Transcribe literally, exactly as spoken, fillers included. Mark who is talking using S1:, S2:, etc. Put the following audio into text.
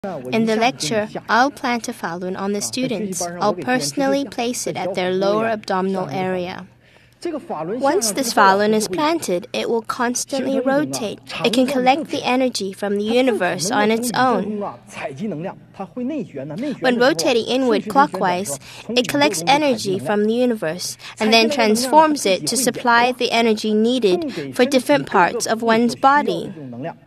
S1: In the lecture, I'll plant a Falun on the students. I'll personally place it at their lower abdominal area. Once this Falun is planted, it will constantly rotate. It can collect the energy from the universe on its own. When rotating inward clockwise, it collects energy from the universe and then transforms it to supply the energy needed for different parts of one's body.